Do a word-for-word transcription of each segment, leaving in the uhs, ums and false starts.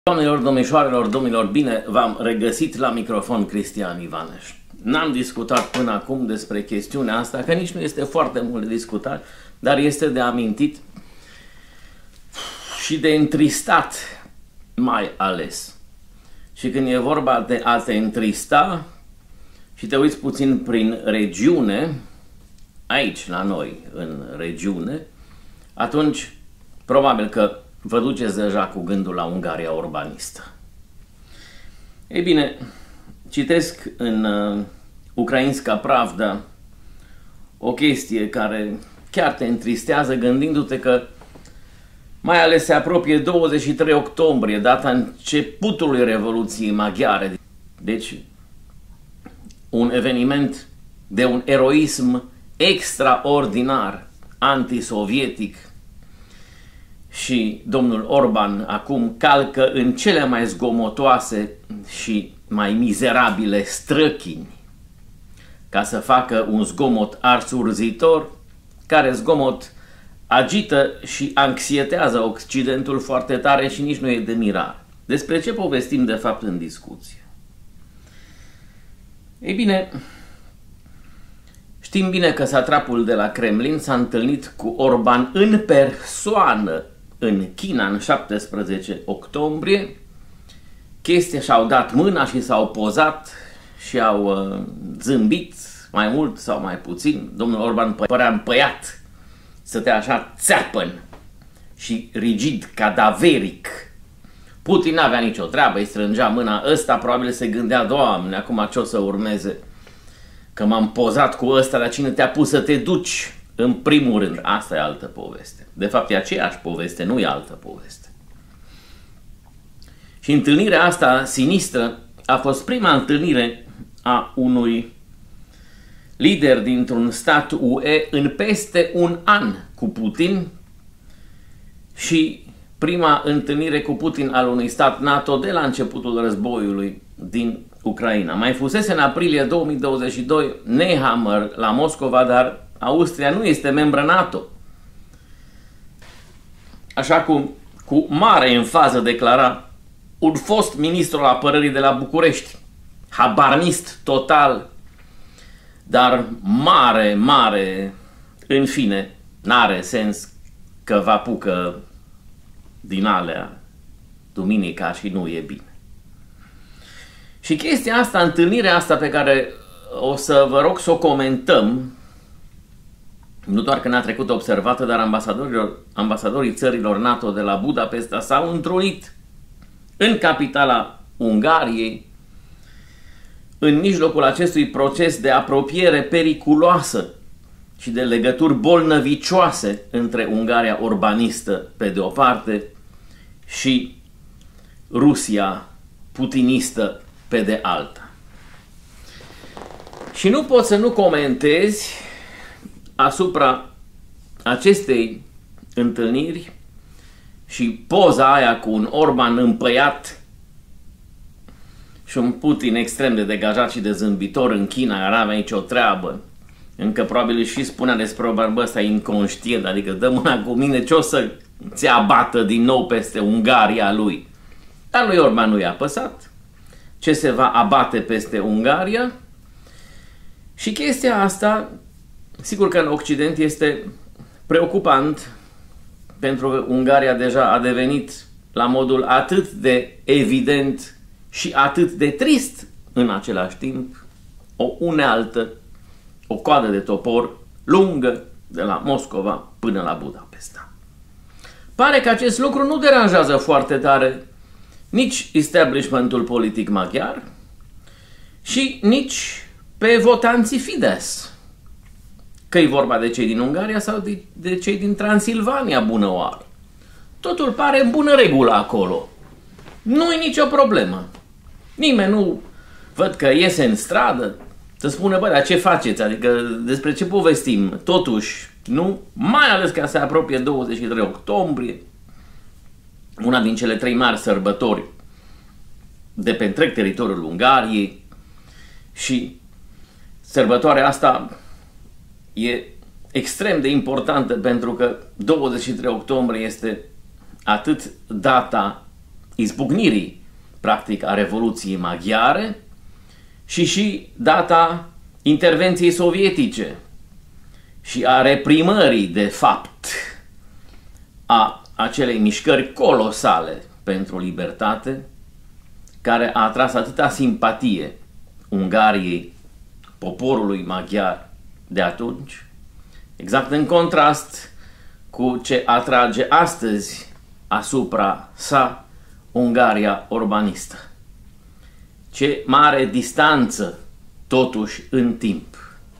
Doamnelor, domnișoarelor, domnilor, bine v-am regăsit la microfon, Cristian Ivaneș. N-am discutat până acum despre chestiunea asta, că nici nu este foarte mult de discutat, dar este de amintit și de întristat mai ales. Și când e vorba de a te întrista și te uiți puțin prin regiune, aici la noi, în regiune, atunci probabil că vă duceți deja cu gândul la Ungaria orbanistă. Ei bine, citesc în uh, Ukrainska Pravda o chestie care chiar te întristează gândindu-te că mai ales se apropie douăzeci și trei octombrie, data începutului Revoluției Maghiare. Deci, un eveniment de un eroism extraordinar antisovietic. Și domnul Orban acum calcă în cele mai zgomotoase și mai mizerabile străchini ca să facă un zgomot arsurzitor, care zgomot agită și anxietează Occidentul foarte tare și nici nu e de mirare. Despre ce povestim de fapt în discuție? Ei bine, știm bine că satrapul de la Kremlin s-a întâlnit cu Orban în persoană în China în șaptesprezece octombrie. Chestia, și-au dat mâna și s-au pozat și au uh, zâmbit mai mult sau mai puțin. Domnul Orban părea împăiat, stătea așa țeapăn și rigid, cadaveric. Putin n-avea nicio treabă, îi strângea mâna. Ăsta probabil se gândea: Doamne, acum ce o să urmeze? Că m-am pozat cu ăsta, dar cine te-a pus să te duci? În primul rând, asta e altă poveste. De fapt, e aceeași poveste, nu e altă poveste. Și întâlnirea asta sinistră a fost prima întâlnire a unui lider dintr-un stat U E în peste un an cu Putin și prima întâlnire cu Putin al unui stat NATO de la începutul războiului din Ucraina. Mai fusese în aprilie două mii douăzeci și doi Nehammer la Moscova, dar Austria nu este membră NATO. Așa cum cu mare enfază declara un fost ministru al apărării de la București, habarnist total, dar mare, mare, în fine, n-are sens că vă apucă din alea duminica și nu e bine. Și chestia asta, întâlnirea asta pe care o să vă rog să o comentăm, nu doar că n-a trecut observată, dar ambasadorilor, ambasadorii țărilor NATO de la Budapesta s-au întrunit în capitala Ungariei, în mijlocul acestui proces de apropiere periculoasă și de legături bolnăvicioase între Ungaria orbanistă pe de o parte și Rusia putinistă pe de alta. Și nu poți să nu comentezi asupra acestei întâlniri și poza aia cu un Orban împăiat și un Putin extrem de degajat și de zâmbitor în China, care n-avea nicio treabă. Încă probabil și spunea despre Orban: bă, ăsta e inconștient, adică dă mâna cu mine, ce o să ți abată din nou peste Ungaria lui. Dar lui Orban nu i-a păsat ce se va abate peste Ungaria. Și chestia asta, sigur că în Occident este preocupant, pentru că Ungaria deja a devenit la modul atât de evident și atât de trist în același timp o unealtă, o coadă de topor lungă de la Moscova până la Budapesta. Pare că acest lucru nu deranjează foarte tare nici establishmentul politic maghiar și nici pe votanții Fidesz, că e vorba de cei din Ungaria sau de, de cei din Transilvania, bună oară. Totul pare în bună regulă acolo. Nu e nicio problemă. Nimeni nu văd că iese în stradă să spună: bă, dar ce faceți? Adică despre ce povestim? Totuși, nu? Mai ales că se apropie douăzeci și trei octombrie, una din cele trei mari sărbători de pe întreg teritoriul Ungariei, și sărbătoarea asta e extrem de importantă pentru că douăzeci și trei octombrie este atât data izbucnirii, practic, a Revoluției Maghiare și și data intervenției sovietice și a reprimării, de fapt, a acelei mișcări colosale pentru libertate, care a atras atâta simpatie Ungariei, poporului maghiar de atunci, exact în contrast cu ce atrage astăzi asupra sa Ungaria orbanistă. Ce mare distanță, totuși, în timp.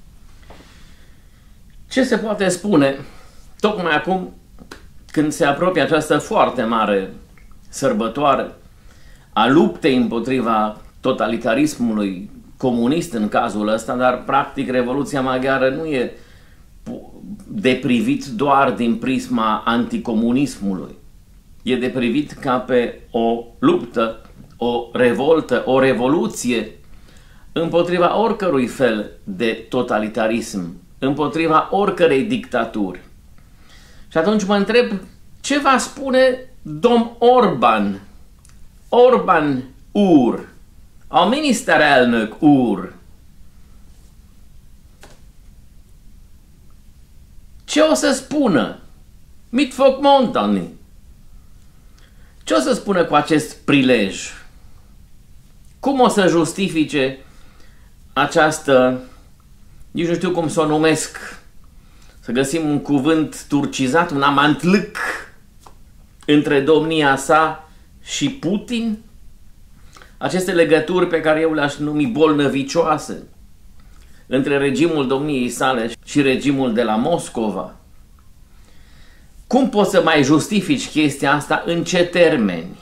Ce se poate spune, tocmai acum, când se apropie această foarte mare sărbătoare a luptei împotriva totalitarismului comunist în cazul ăsta, dar practic Revoluția Maghiară nu e de privit doar din prisma anticomunismului. E de privit ca pe o luptă, o revoltă, o revoluție împotriva oricărui fel de totalitarism, împotriva oricărei dictaturi. Și atunci mă întreb, ce va spune domn Orban? Orban úr, a miniszterelnök úr. Ce o să spună? Mit fog mondani? Ce o să spună cu acest prilej? Cum o să justifice această, nici nu știu cum să o numesc, să găsim un cuvânt turcizat, un amantlık între domnia sa și Putin? Aceste legături pe care eu le-aș numi bolnăvicioase între regimul domniei sale și regimul de la Moscova. Cum poți să mai justifici chestia asta? În ce termeni?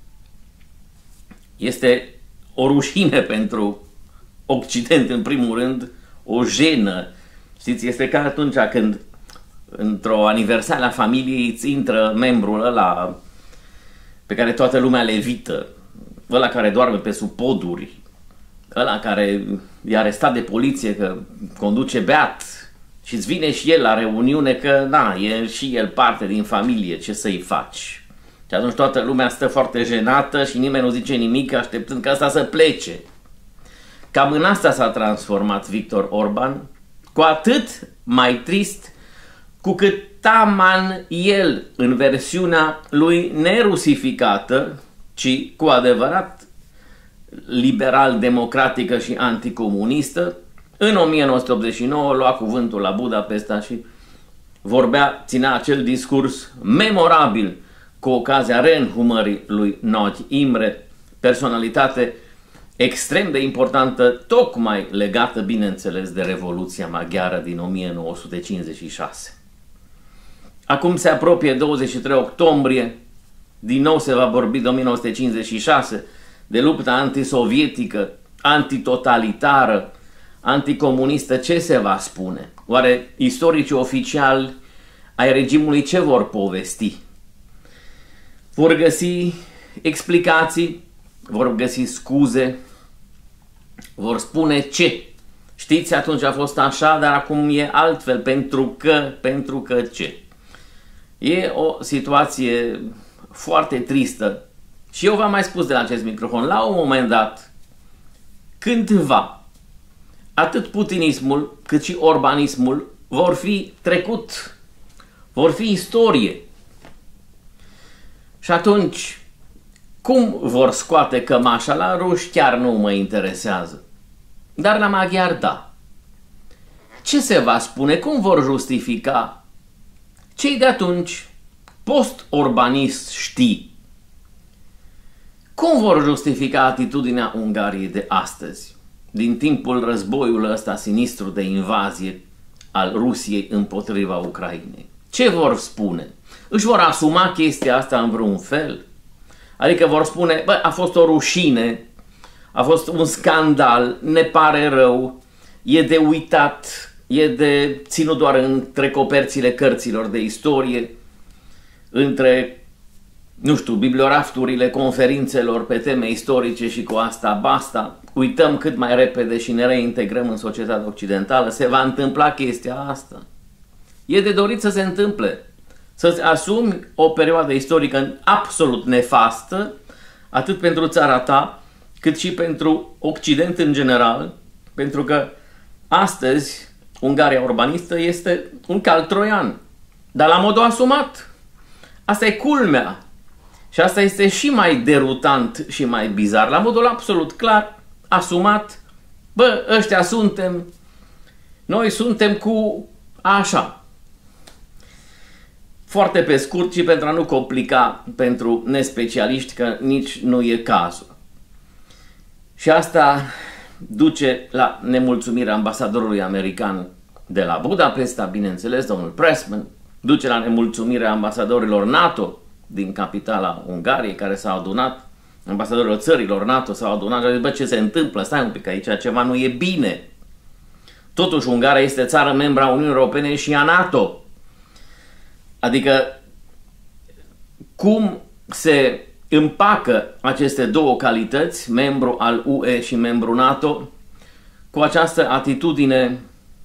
Este o rușine pentru Occident, în primul rând, o jenă. Știți, este ca atunci când într-o aniversare a familiei îți intră membrul ăla pe care toată lumea le evită, ăla care doarme pe sub poduri, ăla care e arestat de poliție că conduce beat și îți vine și el la reuniune că, na, e și el parte din familie, ce să-i faci? Și atunci toată lumea stă foarte jenată și nimeni nu zice nimic, așteptând ca asta să plece. Cam în asta s-a transformat Viktor Orban, cu atât mai trist cu cât taman el, în versiunea lui nerusificată, ci cu adevărat liberal-democratică și anticomunistă, în o mie nouă sute optzeci și nouă lua cuvântul la Budapesta și vorbea, ținea acel discurs memorabil cu ocazia reînhumării lui Nagy Imre, personalitate extrem de importantă, tocmai legată, bineînțeles, de Revoluția Maghiară din o mie nouă sute cincizeci și șase. Acum se apropie douăzeci și trei octombrie, din nou se va vorbi de o mie nouă sute cincizeci și șase, de lupta antisovietică, antitotalitară, anticomunistă. Ce se va spune? Oare istoricii oficiali ai regimului ce vor povesti? Vor găsi explicații, vor găsi scuze, vor spune ce? Știți, atunci a fost așa, dar acum e altfel, pentru că, pentru că ce? E o situație foarte tristă și eu v-am mai spus de la acest microfon, la un moment dat, cândva, atât putinismul cât și orbanismul vor fi trecut, vor fi istorie. Și atunci, cum vor scoate cămașa la ruși, chiar nu mă interesează. Dar la maghiar, da. Ce se va spune? Cum vor justifica cei de atunci, post-orbanist știi? Cum vor justifica atitudinea Ungariei de astăzi, din timpul războiului ăsta sinistru de invazie al Rusiei împotriva Ucrainei? Ce vor spune? Își vor asuma chestia asta în vreun fel? Adică vor spune, bă, a fost o rușine, a fost un scandal, ne pare rău, e de uitat, e de ținut doar între coperțile cărților de istorie, între, nu știu, bibliorafturile conferințelor pe teme istorice și cu asta basta, uităm cât mai repede și ne reintegrăm în societatea occidentală. Se va întâmpla chestia asta. E de dorit să se întâmple. Să-ți asumi o perioadă istorică absolut nefastă, atât pentru țara ta, cât și pentru Occident în general, pentru că astăzi Ungaria urbanistă este un cal troian, dar la modul asumat. Asta e culmea. Și asta este și mai derutant și mai bizar, la modul absolut clar, asumat. Bă, ăștia suntem, noi suntem cu așa. Foarte pe scurt și pentru a nu complica pentru nespecialiști, că nici nu e cazul. Și asta duce la nemulțumirea ambasadorului american de la Budapesta, bineînțeles, domnul Pressman, duce la nemulțumirea ambasadorilor NATO din capitala Ungariei, care s-au adunat, ambasadorilor țărilor NATO s-au adunat și au zis, bă, ce se întâmplă? Stai un pic, aici ceva nu e bine. Totuși, Ungaria este țară membra Uniunii Europene și a NATO. Adică, cum se împacă aceste două calități, membru al U E și membru NATO, cu această atitudine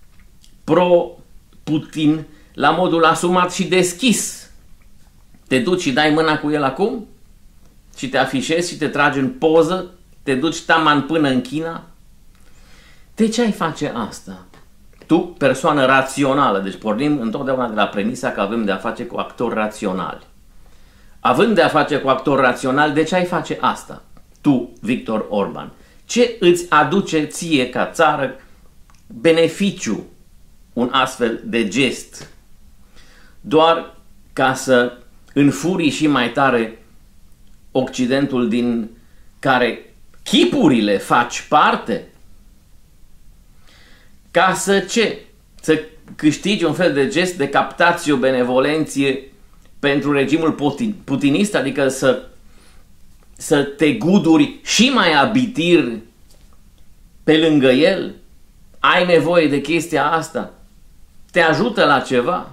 pro-Putin, la modul asumat și deschis. Te duci și dai mâna cu el acum? Și te afișezi și te tragi în poză? Te duci taman până în China? De ce ai face asta? Tu, persoană rațională, deci pornim întotdeauna de la premisa că avem de a face cu actori raționali. Având de a face cu actori raționali, de ce ai face asta? Tu, Victor Orban. Ce îți aduce ție ca țară beneficiu un astfel de gest? Doar ca să înfurii și mai tare Occidentul din care chipurile faci parte? Ca să ce? Să câștigi un fel de gest de captatio benevolenție pentru regimul putinist, adică să, să te guduri și mai abitir pe lângă el? Ai nevoie de chestia asta? Te ajută la ceva?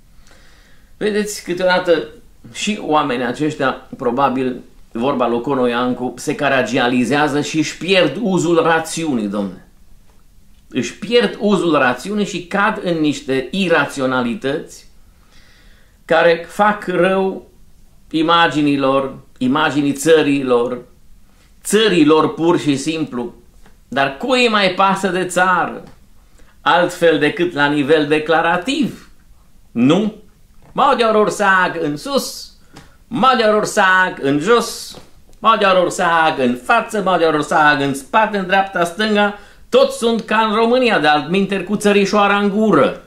Vedeți, câteodată și oamenii aceștia, probabil, vorba lui Cono Iancu, se caragializează și își pierd uzul rațiunii, domne. Își pierd uzul rațiunii și cad în niște iraționalități care fac rău imaginilor, imaginii țărilor, țărilor pur și simplu. Dar cui mai pasă de țară? Altfel decât la nivel declarativ. Nu? Magyarország în sus, Magyarország în jos, Magyarország în față, Magyarország în spate, în dreapta, stânga, toți sunt ca în România, de altminteri cu țărișoara în gură.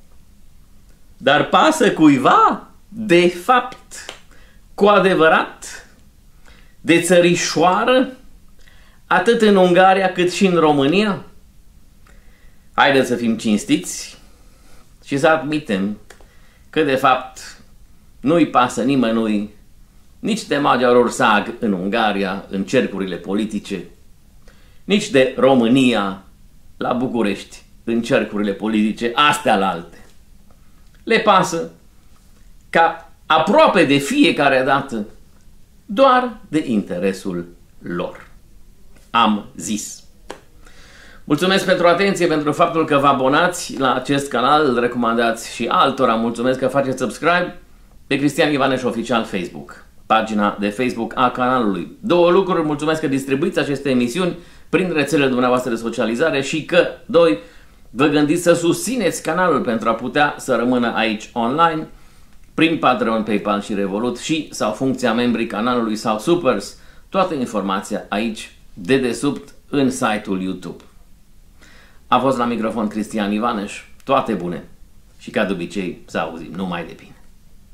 Dar pasă cuiva, de fapt, cu adevărat, de țărișoară, atât în Ungaria cât și în România? Haideți să fim cinstiți și să admitem că de fapt nu-i pasă nimănui nici de Magyarország în Ungaria, în cercurile politice, nici de România la București, în cercurile politice, astea-lalte. Le pasă ca aproape de fiecare dată doar de interesul lor. Am zis. Mulțumesc pentru atenție, pentru faptul că vă abonați la acest canal, îl recomandați și altora. Mulțumesc că faceți subscribe pe Cristian Ivaneș Oficial Facebook, pagina de Facebook a canalului. Două lucruri, mulțumesc că distribuiți aceste emisiuni prin rețelele dumneavoastră de socializare și că, doi, vă gândiți să susțineți canalul pentru a putea să rămână aici online prin Patreon, PayPal și Revolut și sau funcția membrii canalului sau Supers. Toată informația aici, de desubt, în site-ul YouTube. A fost la microfon Cristian Ivaneș, toate bune și ca de obicei să auzim numai de bine.